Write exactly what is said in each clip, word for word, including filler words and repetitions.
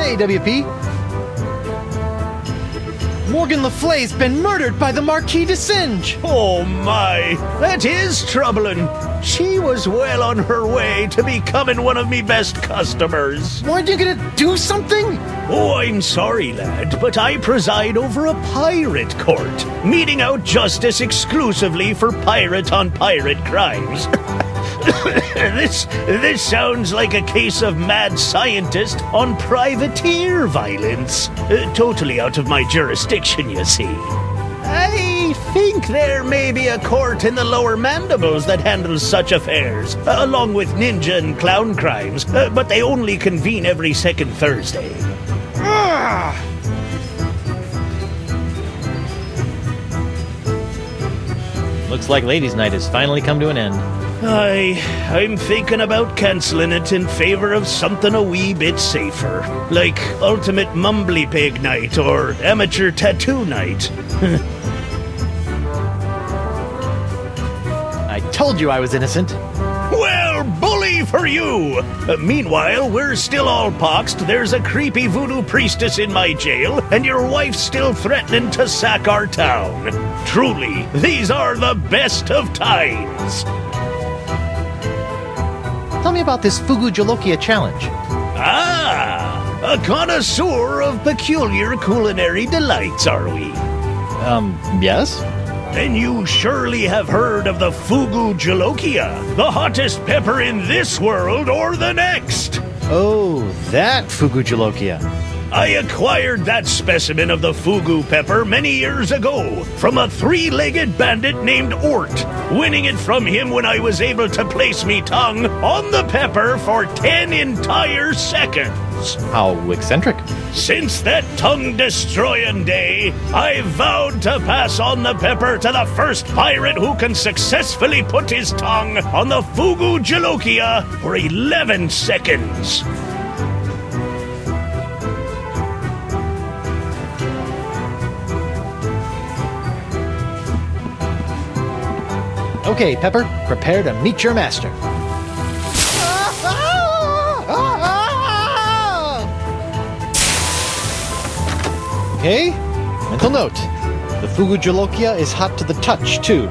Hey, W P. Morgan Le Fay's been murdered by the Marquis de Singe. Oh my, that is troubling. She was well on her way to becoming one of me best customers. Weren't you gonna do something? Oh, I'm sorry, lad, but I preside over a pirate court, meting out justice exclusively for pirate-on-pirate crimes. this this sounds like a case of mad scientist on privateer violence. Uh, totally out of my jurisdiction, you see. I think there may be a court in the lower mandibles that handles such affairs, uh, along with ninja and clown crimes, uh, but they only convene every second Thursday. Ah! Looks like Ladies' Night has finally come to an end. I, I'm thinking about cancelling it in favor of something a wee bit safer, like Ultimate Mumbly Pig Night or Amateur Tattoo Night. I told you I was innocent. Well, bully for you! Uh, meanwhile, we're still all poxed, there's a creepy voodoo priestess in my jail, and your wife's still threatening to sack our town. Truly, these are the best of times. Tell me about this Fugu Jolokia challenge. Ah, a connoisseur of peculiar culinary delights, are we? Um, yes? Then you surely have heard of the Fugu Jolokia, the hottest pepper in this world or the next. Oh, that Fugu Jolokia. I acquired that specimen of the Fugu pepper many years ago from a three-legged bandit named Ort, winning it from him when I was able to place me tongue on the pepper for ten entire seconds. How eccentric. Since that tongue-destroying day, I vowed to pass on the pepper to the first pirate who can successfully put his tongue on the Fugu Jolokia for eleven seconds. Okay, Pepper, prepare to meet your master. Okay, mental note. The Fugu Jolokia is hot to the touch, too.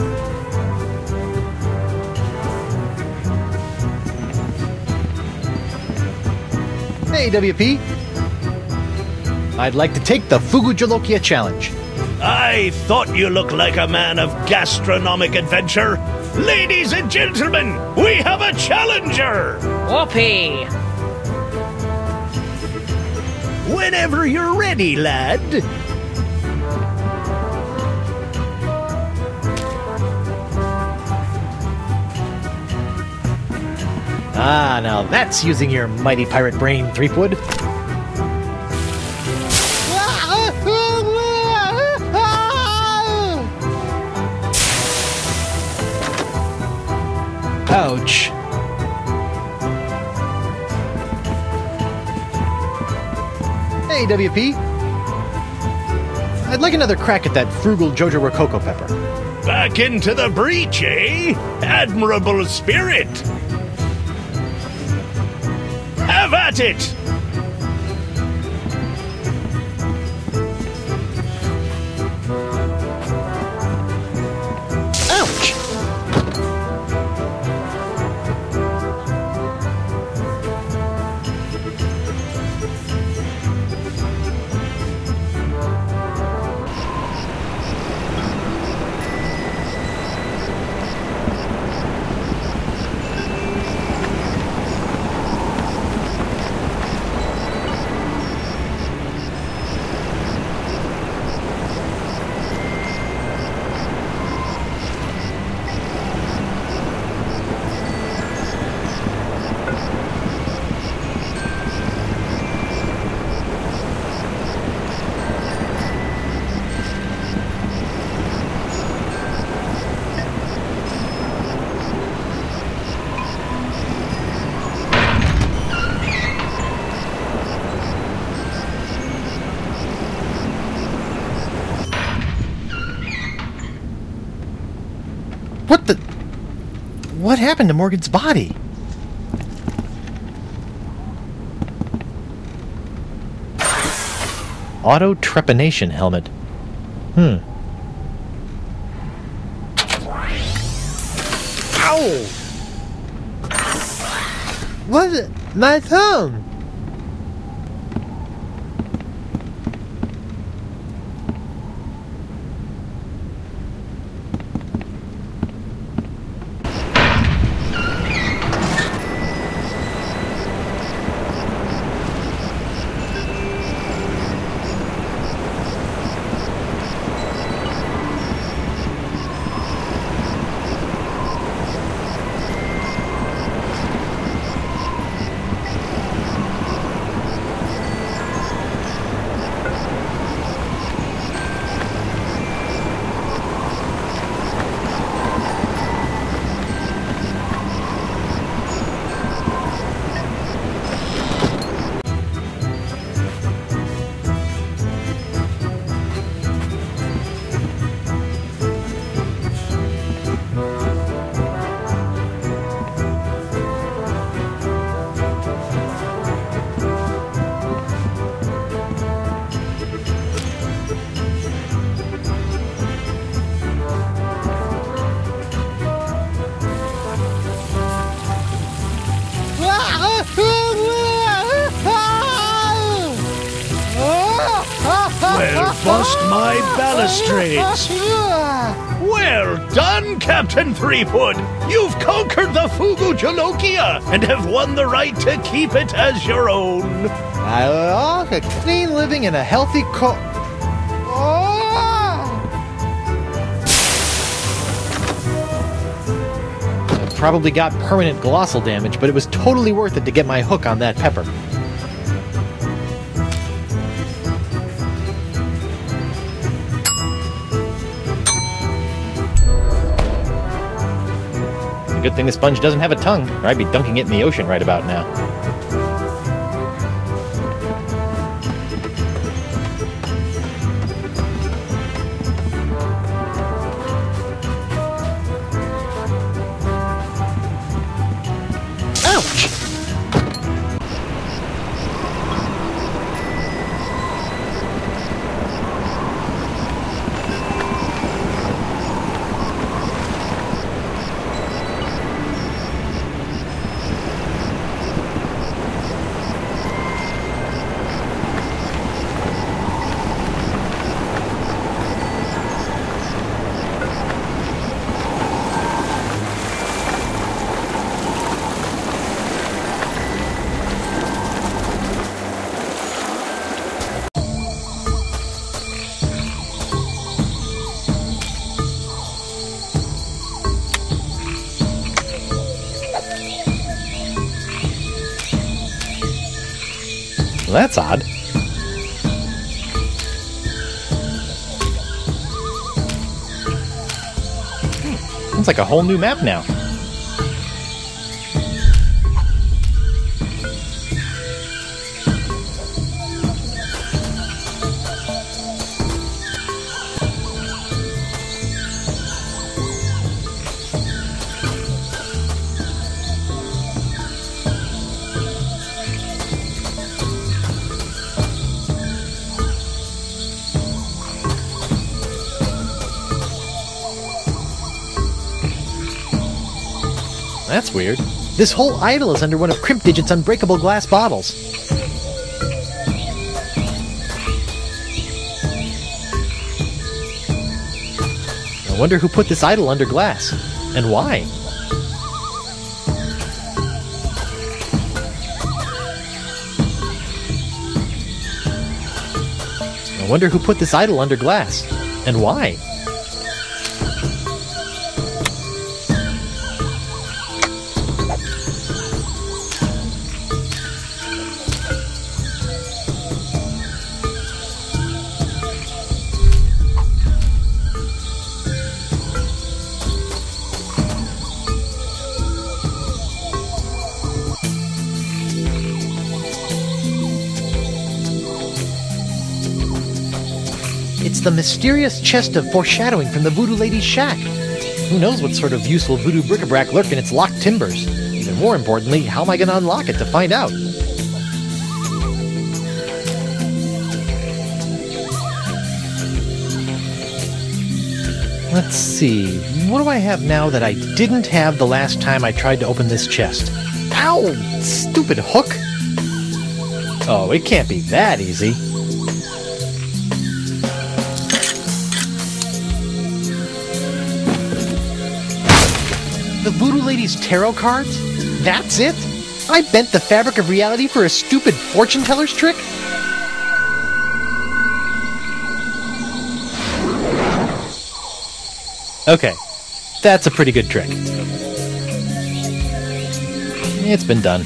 Hey, W P. I'd like to take the Fugu Jolokia challenge. I thought you looked like a man of gastronomic adventure. Ladies and gentlemen, we have a challenger! Whoopee! Whenever you're ready, lad. Ah, now that's using your mighty pirate brain, Threepwood. Ouch. Hey, W P. I'd like another crack at that frugal Jojo Rococo pepper. Back into the breach, eh? Admirable spirit! Have at it! Ouch! What the... What happened to Morgan's body? auto trepanation helmet. Hmm. Ow! What's it? My thumb! Well, bust my balustrades! Well done, Captain Threepwood! You've conquered the Fugu Jalokia and have won the right to keep it as your own. I love a clean living and a healthy co- oh! I probably got permanent glossal damage, but it was totally worth it to get my hook on that pepper. Good thing the sponge doesn't have a tongue, or I'd be dunking it in the ocean right about now. Ouch! Well, that's odd. Hmm. It's like a whole new map now. That's weird. This whole idol is under one of Crimp Digit's unbreakable glass bottles. I wonder who put this idol under glass, and why? I wonder who put this idol under glass, and why? It's the mysterious chest of foreshadowing from the Voodoo Lady's shack. Who knows what sort of useful voodoo bric-a-brac lurk in its locked timbers? Even more importantly, how am I going to unlock it to find out? Let's see. What do I have now that I didn't have the last time I tried to open this chest? Ow! Stupid hook! Oh, it can't be that easy. The Voodoo Lady's tarot cards? That's it? I bent the fabric of reality for a stupid fortune teller's trick? Okay, that's a pretty good trick. It's been done.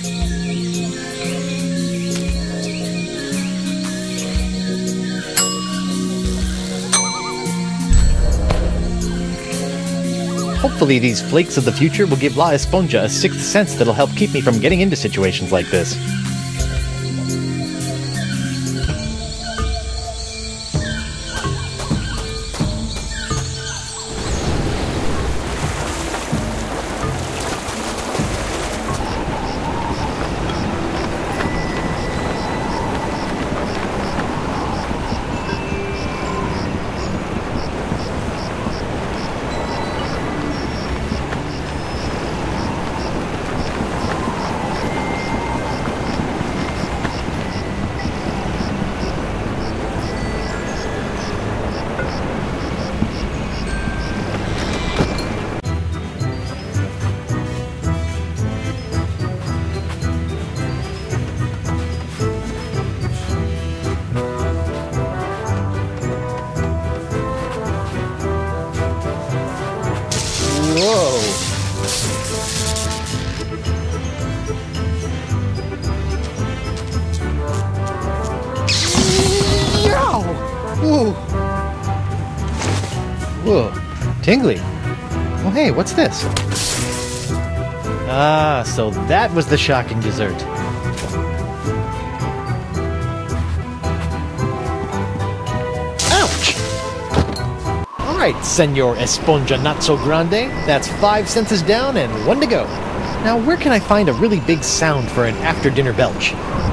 Hopefully these flakes of the future will give La Esponja a sixth sense that'll help keep me from getting into situations like this. Whoa! Whoa! Whoa! Tingly! Oh hey, what's this? Ah, so that was the shocking dessert. Ouch! Alright, Senor Esponja Not So Grande. That's five senses down and one to go. Now, where can I find a really big sound for an after-dinner belch?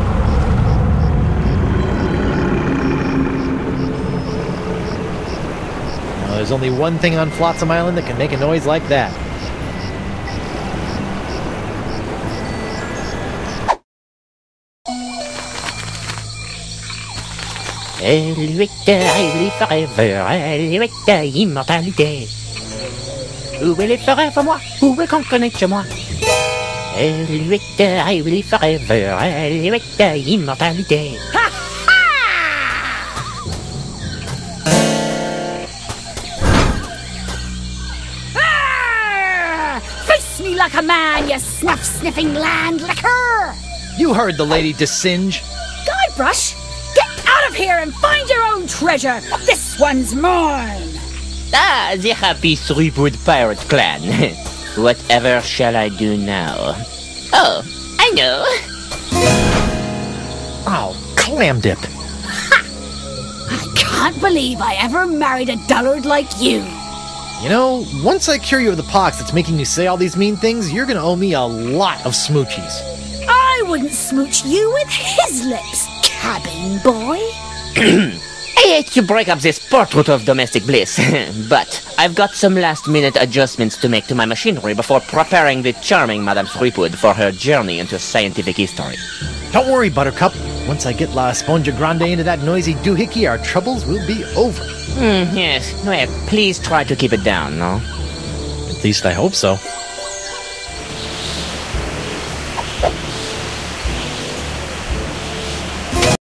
Now, there's only one thing on Flotsam Island that can make a noise like that. Elluette, elle est forever, Elluette, immortalité. Où est les forever, moi? Où est qu'on connaît chez moi? Elluette, elle est forever, Elluette, immortalité. Ha ha! Face me like a man, you snuff-sniffing land licker! You heard the lady Desinge. Guybrush! Out of here and find your own treasure! This one's mine! Ah, the happy Threepwood pirate clan. Whatever shall I do now? Oh, I know. Oh, clam dip. Ha! I can't believe I ever married a dullard like you. You know, once I cure you of the pox that's making you say all these mean things, you're gonna owe me a lot of smoochies. I wouldn't smooch you with his lips, cabin boy. I hate to break up this portrait of domestic bliss, but I've got some last-minute adjustments to make to my machinery before preparing the charming Madame Threepwood for her journey into scientific history. Don't worry, Buttercup. Once I get La Esponja Grande into that noisy doohickey, our troubles will be over. Mm, yes, well, please try to keep it down, no? At least I hope so.